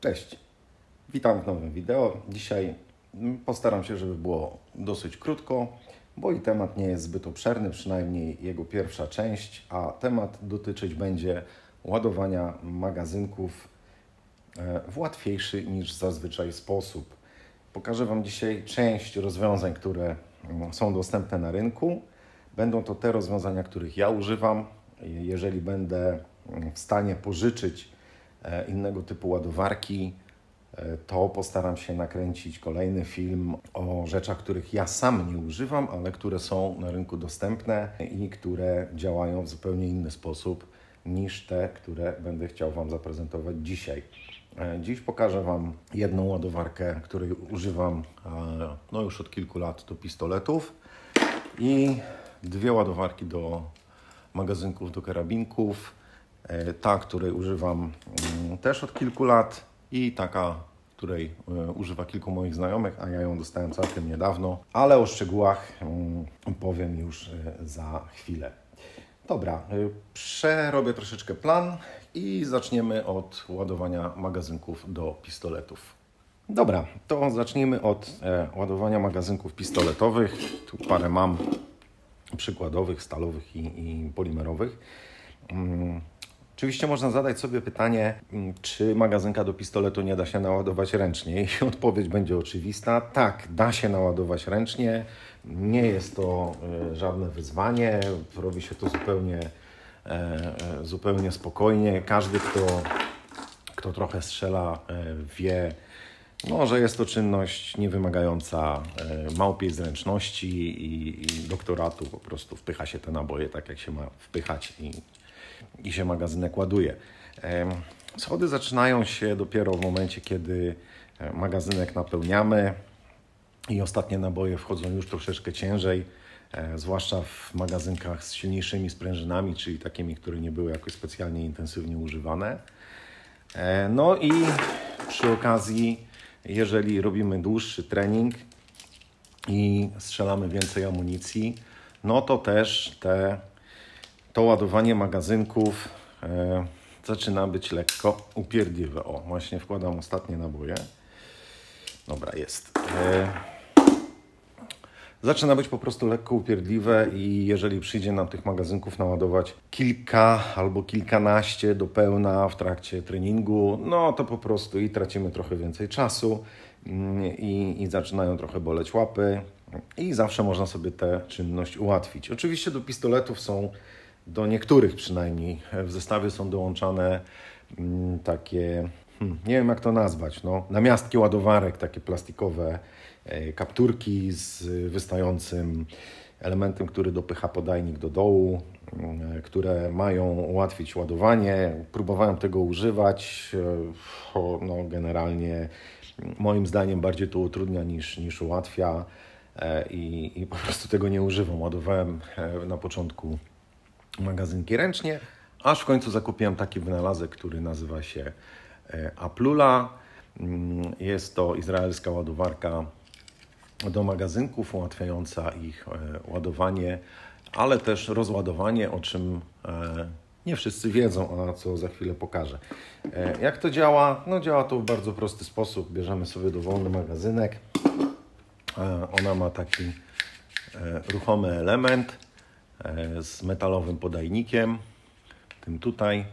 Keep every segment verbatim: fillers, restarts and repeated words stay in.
Cześć, witam w nowym wideo. Dzisiaj postaram się, żeby było dosyć krótko, bo i temat nie jest zbyt obszerny, przynajmniej jego pierwsza część, a temat dotyczyć będzie ładowania magazynków w łatwiejszy niż zazwyczaj sposób. Pokażę Wam dzisiaj część rozwiązań, które są dostępne na rynku. Będą to te rozwiązania, których ja używam. Jeżeli będę w stanie pożyczyć innego typu ładowarki, to postaram się nakręcić kolejny film o rzeczach, których ja sam nie używam, ale które są na rynku dostępne i które działają w zupełnie inny sposób niż te, które będę chciał Wam zaprezentować dzisiaj. Dziś pokażę Wam jedną ładowarkę, której używam no już od kilku lat do pistoletów i dwie ładowarki do magazynków, do karabinków. Ta, której używam też od kilku lat i taka, której używa kilku moich znajomych, a ja ją dostałem całkiem niedawno, ale o szczegółach powiem już za chwilę. Dobra, przerobię troszeczkę plan i zaczniemy od ładowania magazynków do pistoletów. Dobra, to zacznijmy od ładowania magazynków pistoletowych. Tu parę mam przykładowych, stalowych i, i polimerowych. Oczywiście można zadać sobie pytanie, czy magazynka do pistoletu nie da się naładować ręcznie. I odpowiedź będzie oczywista. Tak, da się naładować ręcznie. Nie jest to żadne wyzwanie. Robi się to zupełnie, zupełnie spokojnie. Każdy, kto, kto trochę strzela, wie, no, że jest to czynność niewymagająca małpiej zręczności i, i doktoratu. Po prostu wpycha się te naboje tak, jak się ma wpychać i i się magazynek ładuje. Schody zaczynają się dopiero w momencie, kiedy magazynek napełniamy i ostatnie naboje wchodzą już troszeczkę ciężej, zwłaszcza w magazynkach z silniejszymi sprężynami, czyli takimi, które nie były jakoś specjalnie intensywnie używane. No i przy okazji, jeżeli robimy dłuższy trening i strzelamy więcej amunicji, no to też te to ładowanie magazynków e, zaczyna być lekko upierdliwe. O, właśnie wkładam ostatnie naboje. Dobra, jest. E, zaczyna być po prostu lekko upierdliwe i jeżeli przyjdzie nam tych magazynków naładować kilka albo kilkanaście do pełna w trakcie treningu, no to po prostu i tracimy trochę więcej czasu i, i zaczynają trochę boleć łapy i zawsze można sobie tę czynność ułatwić. Oczywiście do pistoletów są Do niektórych przynajmniej w zestawie są dołączane mm, takie, hmm, nie wiem jak to nazwać, no, namiastki ładowarek, takie plastikowe e, kapturki z wystającym elementem, który dopycha podajnik do dołu, e, które mają ułatwić ładowanie. Próbowałem tego używać, e, o, no, generalnie moim zdaniem bardziej to utrudnia niż, niż ułatwia e, i, i po prostu tego nie używam. Ładowałem e, na początku magazynki ręcznie, aż w końcu zakupiłem taki wynalazek, który nazywa się Aplula. Jest to izraelska ładowarka do magazynków, ułatwiająca ich ładowanie, ale też rozładowanie, o czym nie wszyscy wiedzą, a co za chwilę pokażę. Jak to działa? No działa to w bardzo prosty sposób. Bierzemy sobie dowolny magazynek. Ona ma taki ruchomy element z metalowym podajnikiem, tym tutaj,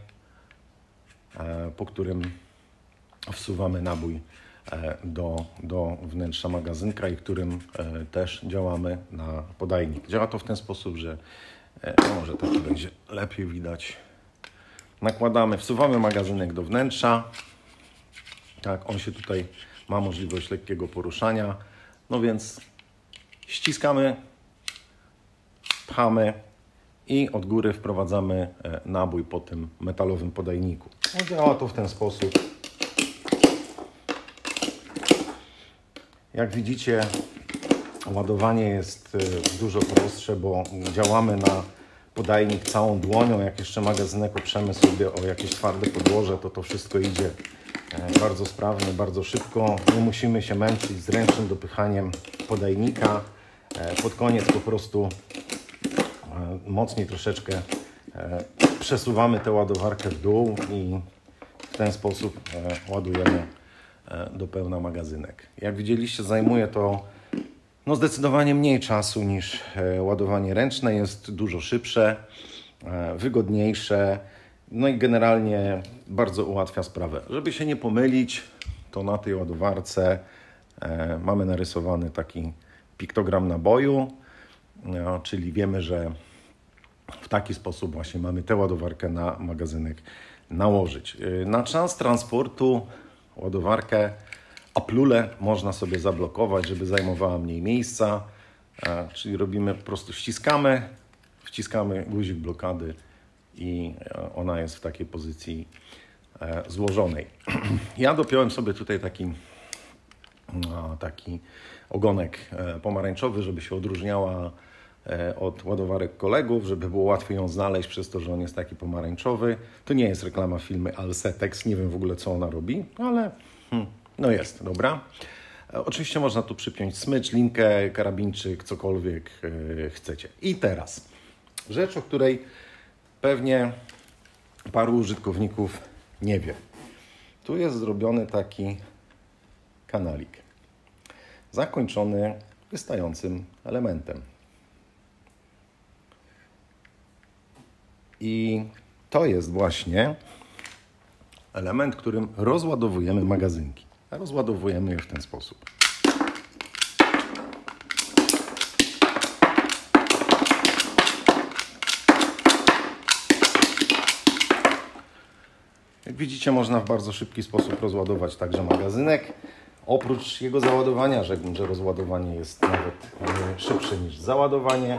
po którym wsuwamy nabój do, do wnętrza magazynka i którym też działamy na podajnik. Działa to w ten sposób, że no może taki będzie lepiej widać. Nakładamy, wsuwamy magazynek do wnętrza. Tak, on się tutaj ma możliwość lekkiego poruszania. No więc ściskamy, pchamy i od góry wprowadzamy nabój po tym metalowym podajniku. No, działa to w ten sposób. Jak widzicie, ładowanie jest dużo prostsze, bo działamy na podajnik całą dłonią. Jak jeszcze magazynek oprzemy sobie o jakieś twarde podłoże, to to wszystko idzie bardzo sprawnie, bardzo szybko. Nie musimy się męczyć z ręcznym dopychaniem podajnika. Pod koniec po prostu mocniej troszeczkę przesuwamy tę ładowarkę w dół i w ten sposób ładujemy do pełna magazynek. Jak widzieliście, zajmuje to no, zdecydowanie mniej czasu niż ładowanie ręczne, jest dużo szybsze, wygodniejsze, no i generalnie bardzo ułatwia sprawę. Żeby się nie pomylić, to na tej ładowarce mamy narysowany taki piktogram naboju, no, czyli wiemy, że w taki sposób właśnie mamy tę ładowarkę na magazynek nałożyć. Na czas transportu ładowarkę aplulę można sobie zablokować, żeby zajmowała mniej miejsca, czyli robimy po prostu ściskamy, wciskamy guzik blokady i ona jest w takiej pozycji złożonej. Ja dopiąłem sobie tutaj taki, taki ogonek pomarańczowy, żeby się odróżniała od ładowarek kolegów, żeby było łatwiej ją znaleźć przez to, że on jest taki pomarańczowy. To nie jest reklama firmy Alsetex, nie wiem w ogóle co ona robi, ale hmm, no jest, dobra. Oczywiście można tu przypiąć smycz, linkę, karabinczyk, cokolwiek chcecie. I teraz rzecz, o której pewnie paru użytkowników nie wie. Tu jest zrobiony taki kanalik zakończony wystającym elementem. I to jest właśnie element, którym rozładowujemy magazynki. A rozładowujemy je w ten sposób. Jak widzicie, można w bardzo szybki sposób rozładować także magazynek. Oprócz jego załadowania, rzekłbym, że rozładowanie jest nawet szybsze niż załadowanie.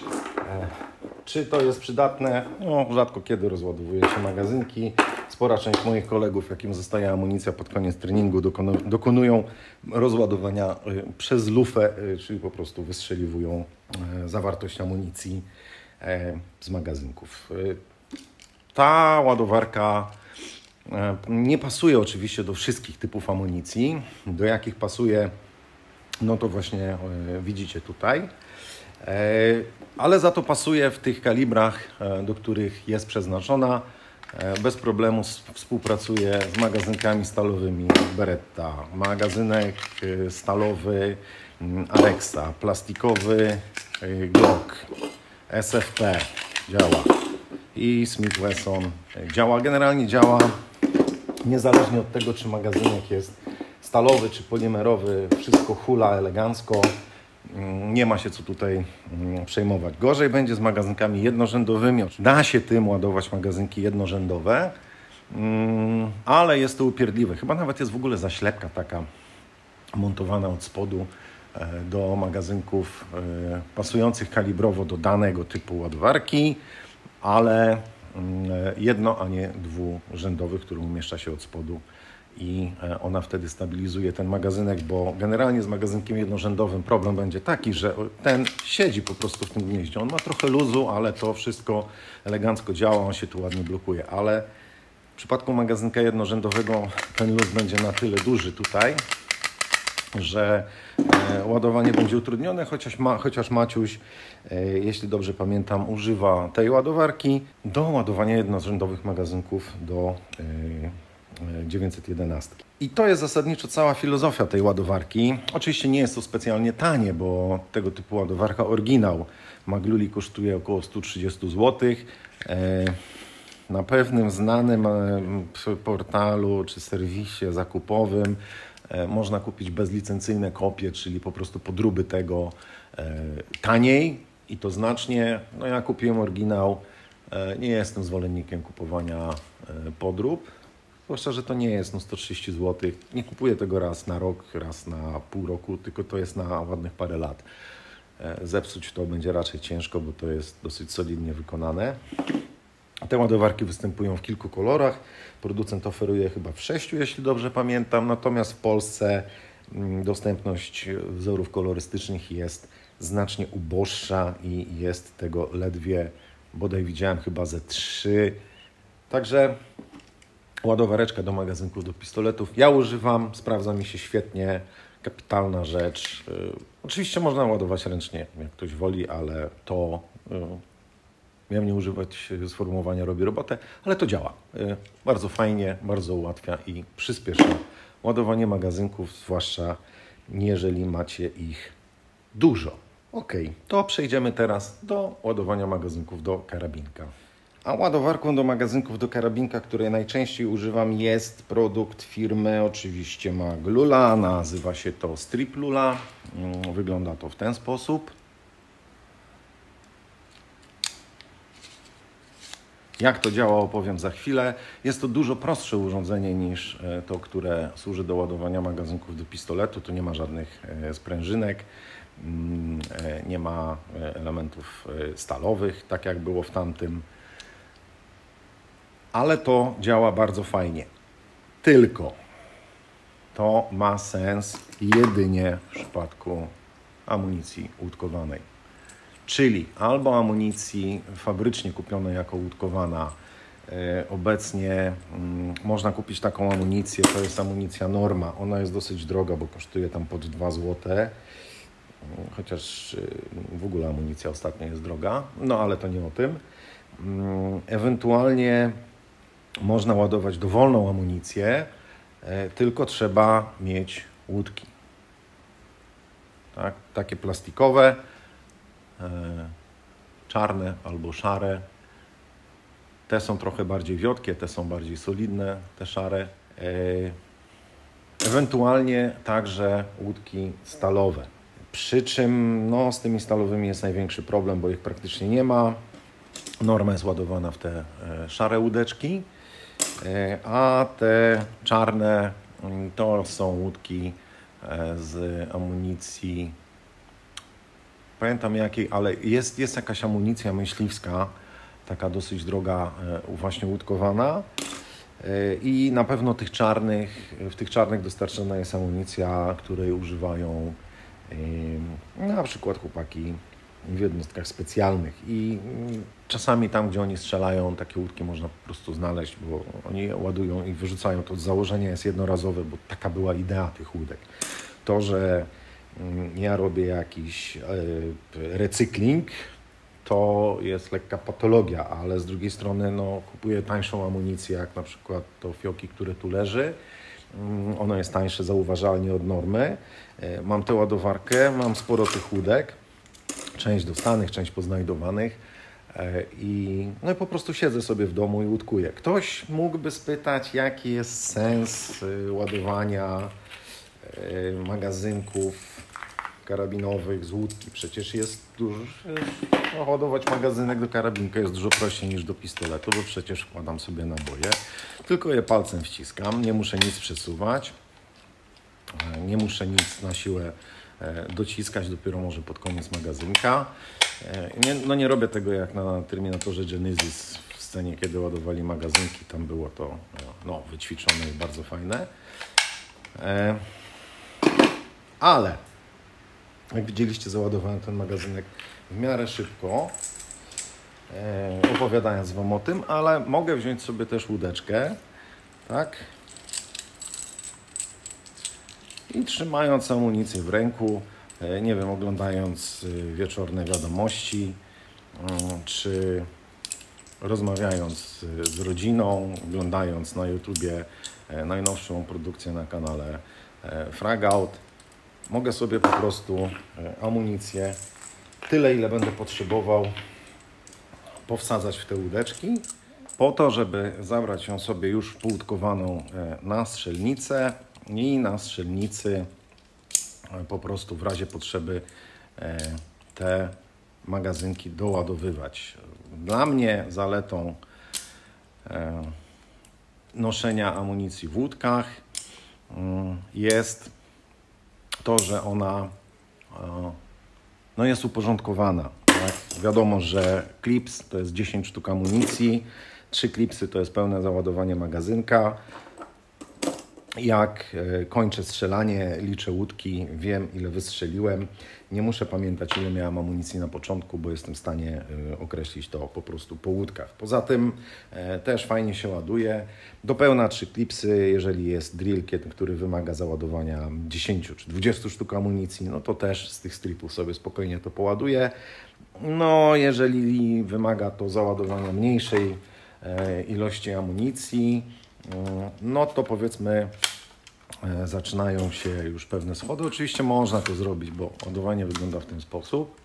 Czy to jest przydatne? No, rzadko kiedy rozładowuje się magazynki. Spora część moich kolegów, jakim zostaje amunicja pod koniec treningu, dokonują rozładowania przez lufę, czyli po prostu wystrzeliwują zawartość amunicji z magazynków. Ta ładowarka nie pasuje oczywiście do wszystkich typów amunicji. Do jakich pasuje, no to właśnie widzicie tutaj. Ale za to pasuje w tych kalibrach, do których jest przeznaczona. Bez problemu współpracuje z magazynkami stalowymi Beretta, magazynek stalowy Arexa, plastikowy Glock, S F P działa i Smith Wesson działa. Generalnie działa niezależnie od tego, czy magazynek jest stalowy czy polimerowy, wszystko hula elegancko. Nie ma się co tutaj przejmować. Gorzej będzie z magazynkami jednorzędowymi. Da się tym ładować magazynki jednorzędowe, ale jest to upierdliwe. Chyba nawet jest w ogóle zaślepka taka montowana od spodu do magazynków pasujących kalibrowo do danego typu ładowarki, ale jedno, a nie dwurzędowych, który umieszcza się od spodu i ona wtedy stabilizuje ten magazynek, bo generalnie z magazynkiem jednorzędowym problem będzie taki, że ten siedzi po prostu w tym gnieździe. On ma trochę luzu, ale to wszystko elegancko działa, on się tu ładnie blokuje, ale w przypadku magazynka jednorzędowego ten luz będzie na tyle duży tutaj, że ładowanie będzie utrudnione, chociaż, ma, chociaż Maciuś, jeśli dobrze pamiętam, używa tej ładowarki do ładowania jednorzędowych magazynków do dziewięćset jedenaście. I to jest zasadniczo cała filozofia tej ładowarki. Oczywiście nie jest to specjalnie tanie, bo tego typu ładowarka oryginał Magluli kosztuje około sto trzydzieści złotych. Na pewnym znanym portalu czy serwisie zakupowym można kupić bezlicencyjne kopie, czyli po prostu podróby tego taniej i to znacznie. No ja kupiłem oryginał. Nie jestem zwolennikiem kupowania podrób. Zwłaszcza, że to nie jest no, sto trzydzieści złotych. Nie kupuję tego raz na rok, raz na pół roku, tylko to jest na ładnych parę lat. Zepsuć to będzie raczej ciężko, bo to jest dosyć solidnie wykonane. Te ładowarki występują w kilku kolorach. Producent oferuje chyba w sześciu, jeśli dobrze pamiętam. Natomiast w Polsce dostępność wzorów kolorystycznych jest znacznie uboższa i jest tego ledwie, bodaj widziałem chyba ze trzy. Także ładowareczka do magazynków, do pistoletów. Ja używam, sprawdza mi się świetnie, kapitalna rzecz. Yy, oczywiście można ładować ręcznie, jak ktoś woli, ale to yy, Miałem nie używać sformułowania robi robotę, ale to działa. Bardzo fajnie, bardzo ułatwia i przyspiesza ładowanie magazynków, zwłaszcza jeżeli macie ich dużo. Ok, to przejdziemy teraz do ładowania magazynków do karabinka. A ładowarką do magazynków do karabinka, której najczęściej używam, jest produkt firmy oczywiście Maglula. Nazywa się to Strip Lula. Wygląda to w ten sposób. Jak to działa, opowiem za chwilę. Jest to dużo prostsze urządzenie niż to, które służy do ładowania magazynków do pistoletu. Tu nie ma żadnych sprężynek, nie ma elementów stalowych, tak jak było w tamtym. Ale to działa bardzo fajnie. Tylko to ma sens jedynie w przypadku amunicji łódkowanej. Czyli albo amunicji fabrycznie kupionej jako łódkowana. Obecnie można kupić taką amunicję, to jest amunicja Norma. Ona jest dosyć droga, bo kosztuje tam pod dwa złote. Chociaż w ogóle amunicja ostatnio jest droga. No ale to nie o tym. Ewentualnie można ładować dowolną amunicję, tylko trzeba mieć łódki. Tak? Takie plastikowe, czarne albo szare. Te są trochę bardziej wiotkie, te są bardziej solidne, te szare. Ewentualnie także łódki stalowe. Przy czym no, z tymi stalowymi jest największy problem, bo ich praktycznie nie ma. Norma jest ładowana w te szare łódeczki, a te czarne to są łódki z amunicji, pamiętam jakiej, ale jest, jest jakaś amunicja myśliwska, taka dosyć droga, właśnie łódkowana i na pewno tych czarnych, w tych czarnych dostarczona jest amunicja, której używają na przykład chłopaki w jednostkach specjalnych i czasami tam, gdzie oni strzelają, takie łódki można po prostu znaleźć, bo oni je ładują i wyrzucają. To z założenia jest jednorazowe, bo taka była idea tych łódek. To, że ja robię jakiś recykling, to jest lekka patologia, ale z drugiej strony no, kupuję tańszą amunicję, jak na przykład to fioki, które tu leży. Ono jest tańsze zauważalnie od Normy. Mam tę ładowarkę, mam sporo tych łódek. Część dostanych, część poznajdowanych i, no i po prostu siedzę sobie w domu i łódkuję. Ktoś mógłby spytać, jaki jest sens ładowania magazynków karabinowych z łódki. Przecież jest dużo, no, ładować magazynek do karabinka jest dużo prościej niż do pistoletu, bo przecież wkładam sobie naboje, tylko je palcem wciskam, nie muszę nic przesuwać, nie muszę nic na siłę dociskać, dopiero może pod koniec magazynka. Nie, no nie robię tego jak na Terminatorze Genesis w scenie, kiedy ładowali magazynki. Tam było to no, wyćwiczone i bardzo fajne. Ale jak widzieliście, załadowałem ten magazynek w miarę szybko, opowiadając Wam o tym, ale mogę wziąć sobie też łódeczkę, tak? I trzymając amunicję w ręku, nie wiem, oglądając wieczorne wiadomości, czy rozmawiając z rodziną, oglądając na YouTubie najnowszą produkcję na kanale Fragout, mogę sobie po prostu amunicję, tyle ile będę potrzebował, powsadzać w te łódeczki, po to, żeby zabrać ją sobie już połódkowaną na strzelnicę i na strzelnicy po prostu w razie potrzeby te magazynki doładowywać. Dla mnie zaletą noszenia amunicji w łódkach jest to, że ona no, jest uporządkowana. Tak? Wiadomo, że klips to jest dziesięć sztuk amunicji, trzy klipsy to jest pełne załadowanie magazynka. Jak kończę strzelanie, liczę łódki, wiem ile wystrzeliłem. Nie muszę pamiętać, ile miałem amunicji na początku, bo jestem w stanie określić to po prostu po łódkach. Poza tym też fajnie się ładuje. Do pełna trzy klipsy, jeżeli jest drill, który wymaga załadowania dziesięć czy dwadzieścia sztuk amunicji, no to też z tych stripów sobie spokojnie to poładuję. No, jeżeli wymaga to załadowania mniejszej ilości amunicji, no to powiedzmy zaczynają się już pewne schody. Oczywiście można to zrobić, bo ładowanie wygląda w ten sposób.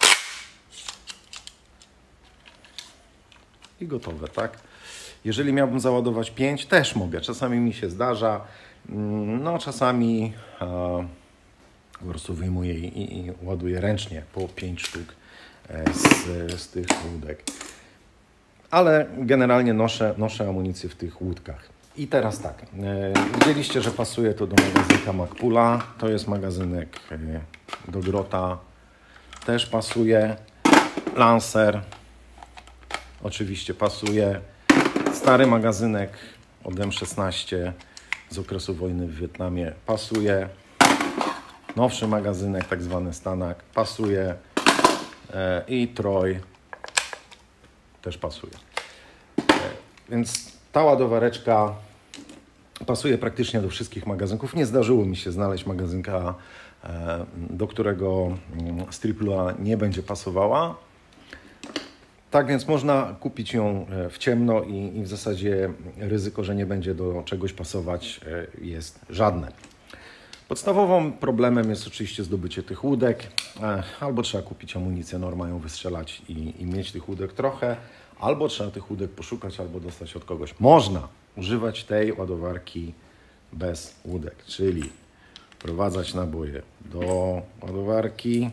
I gotowe, tak? Jeżeli miałbym załadować pięć, też mogę. Czasami mi się zdarza. No, czasami a, po prostu wyjmuję i, i ładuję ręcznie po pięć sztuk z, z tych łódek. Ale generalnie noszę, noszę amunicję w tych łódkach. I teraz tak, widzieliście, że pasuje to do magazynka Magpula. To jest magazynek do Grota. Też pasuje. Lancer oczywiście pasuje. Stary magazynek od M szesnaście z okresu wojny w Wietnamie pasuje. Nowszy magazynek, tak zwany Stanak, pasuje. I Troj też pasuje. Więc ta ładowareczka pasuje praktycznie do wszystkich magazynków. Nie zdarzyło mi się znaleźć magazynka, do którego Striplula nie będzie pasowała. Tak więc można kupić ją w ciemno i, i w zasadzie ryzyko, że nie będzie do czegoś pasować, jest żadne. Podstawowym problemem jest oczywiście zdobycie tych łódek. Albo trzeba kupić amunicję, norma ją wystrzelać i, i mieć tych łódek trochę, albo trzeba tych łódek poszukać, albo dostać od kogoś. Można używać tej ładowarki bez łódek, czyli wprowadzać naboje do ładowarki,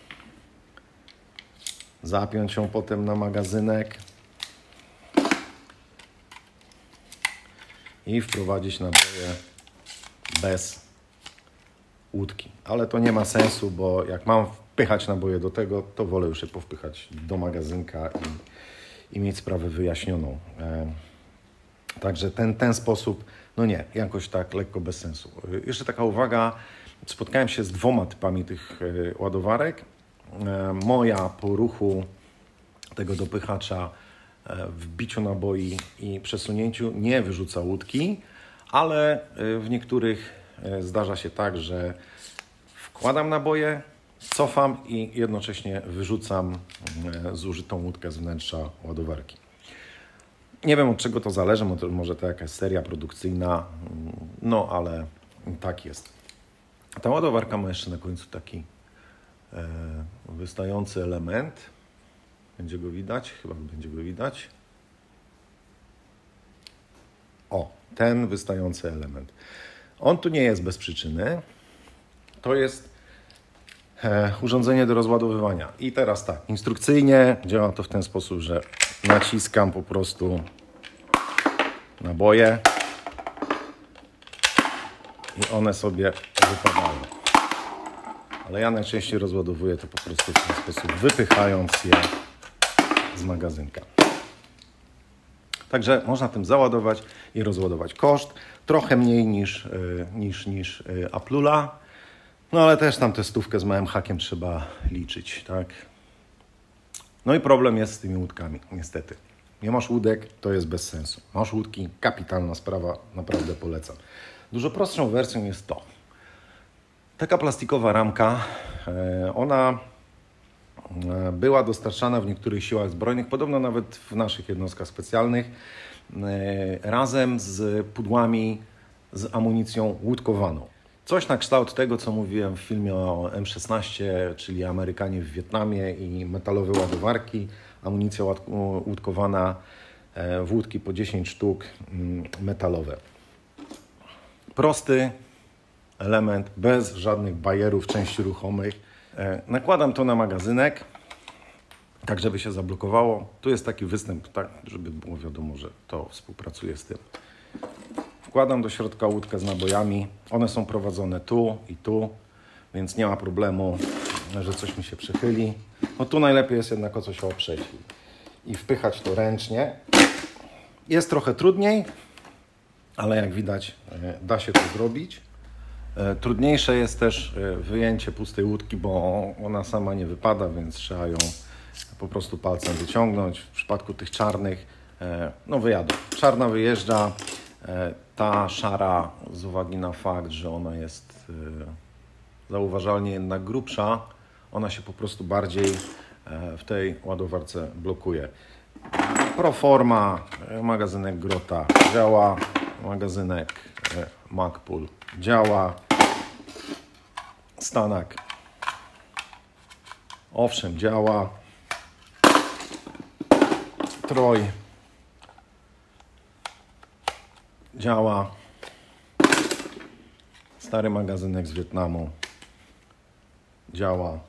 zapiąć ją potem na magazynek i wprowadzić naboje bez łódki. Ale to nie ma sensu, bo jak mam wpychać naboje do tego, to wolę już je powpychać do magazynka i, i mieć sprawę wyjaśnioną. E, także ten, ten sposób, no nie, jakoś tak lekko bez sensu. E, jeszcze taka uwaga, spotkałem się z dwoma typami tych e, ładowarek. E, moja po ruchu tego dopychacza e, w biciu naboi i przesunięciu nie wyrzuca łódki, ale e, w niektórych e, zdarza się tak, że wkładam naboje, cofam i jednocześnie wyrzucam zużytą łódkę z wnętrza ładowarki. Nie wiem, od czego to zależy, może to jakaś seria produkcyjna, no ale tak jest. Ta ładowarka ma jeszcze na końcu taki e, wystający element. Będzie go widać? Chyba będzie go widać. O, ten wystający element. On tu nie jest bez przyczyny. To jest urządzenie do rozładowywania. I teraz tak, instrukcyjnie działa to w ten sposób, że naciskam po prostu naboje i one sobie wypadają. Ale ja najczęściej rozładowuję to po prostu w ten sposób, wypychając je z magazynka. Także można tym załadować i rozładować. Koszt trochę mniej niż, niż, niż Aplula. No ale też tam tę stówkę z małym hakiem trzeba liczyć, tak? No i problem jest z tymi łódkami, niestety. Nie masz łódek, to jest bez sensu. Masz łódki, kapitalna sprawa, naprawdę polecam. Dużo prostszą wersją jest to. Taka plastikowa ramka, ona była dostarczana w niektórych siłach zbrojnych, podobno nawet w naszych jednostkach specjalnych, razem z pudłami z amunicją łódkowaną. Coś na kształt tego, co mówiłem w filmie o M szesnaście, czyli Amerykanie w Wietnamie i metalowe ładowarki, amunicja łódkowana w łódki po dziesięć sztuk metalowe. Prosty element, bez żadnych bajerów, części ruchomych. Nakładam to na magazynek, tak żeby się zablokowało. Tu jest taki występ, tak żeby było wiadomo, że to współpracuje z tym. Wkładam do środka łódkę z nabojami. One są prowadzone tu i tu, więc nie ma problemu, że coś mi się przychyli. No tu najlepiej jest jednak o coś oprzeć i wpychać to ręcznie. Jest trochę trudniej, ale jak widać da się to zrobić. Trudniejsze jest też wyjęcie pustej łódki, bo ona sama nie wypada, więc trzeba ją po prostu palcem wyciągnąć. W przypadku tych czarnych, no wyjadą. Czarna wyjeżdża. Ta szara, z uwagi na fakt, że ona jest zauważalnie jednak grubsza, ona się po prostu bardziej w tej ładowarce blokuje. Proforma, magazynek Grota działa, magazynek Magpul działa, Stanak owszem działa, Troj działa, stary magazynek z Wietnamu działa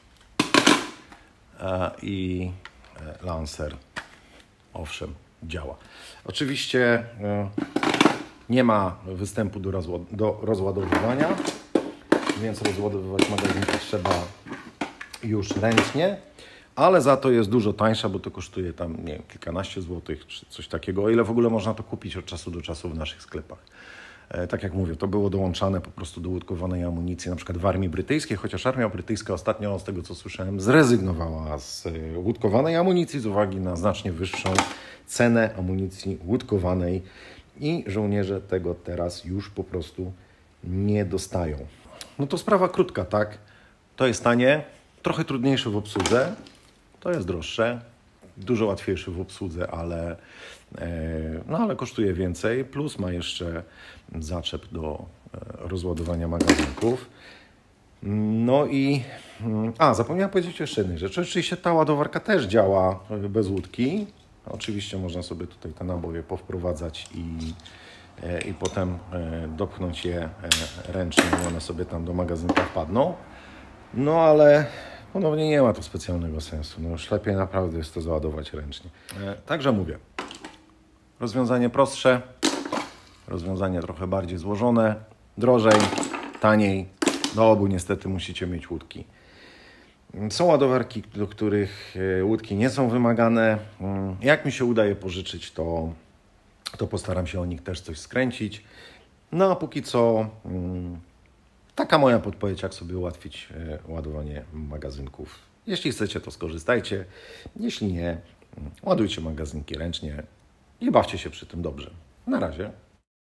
i Lancer owszem trzeba. Oczywiście nie ma występu do, rozład do rozładowywania, więc rozładowywać magazynki trzeba już ręcznie, ale za to jest dużo tańsza, bo to kosztuje tam nie wiem, kilkanaście złotych czy coś takiego, o ile w ogóle można to kupić od czasu do czasu w naszych sklepach. Tak jak mówię, to było dołączane po prostu do łódkowanej amunicji, na przykład w armii brytyjskiej, chociaż armia brytyjska ostatnio, z tego co słyszałem, zrezygnowała z łódkowanej amunicji z uwagi na znacznie wyższą cenę amunicji łódkowanej i żołnierze tego teraz już po prostu nie dostają. No to sprawa krótka, tak? To jest tanie, trochę trudniejsze w obsłudze, to jest droższe, dużo łatwiejsze w obsłudze, ale, no ale kosztuje więcej, plus ma jeszcze zaczep do rozładowania magazynków. No i, a zapomniałem powiedzieć jeszcze jednej rzeczy, oczywiście ta ładowarka też działa bez łódki. Oczywiście można sobie tutaj te naboje powprowadzać i, i potem dopchnąć je ręcznie, i one sobie tam do magazynka wpadną. No ale ponownie nie ma to specjalnego sensu. No już lepiej naprawdę jest to załadować ręcznie. Także mówię, rozwiązanie prostsze, rozwiązanie trochę bardziej złożone, drożej, taniej. Do obu niestety musicie mieć łódki. Są ładowarki, do których łódki nie są wymagane. Jak mi się udaje pożyczyć, to, to postaram się o nich też coś skręcić. No a póki co taka moja podpowiedź, jak sobie ułatwić ładowanie magazynków. Jeśli chcecie, to skorzystajcie. Jeśli nie, ładujcie magazynki ręcznie i bawcie się przy tym dobrze. Na razie.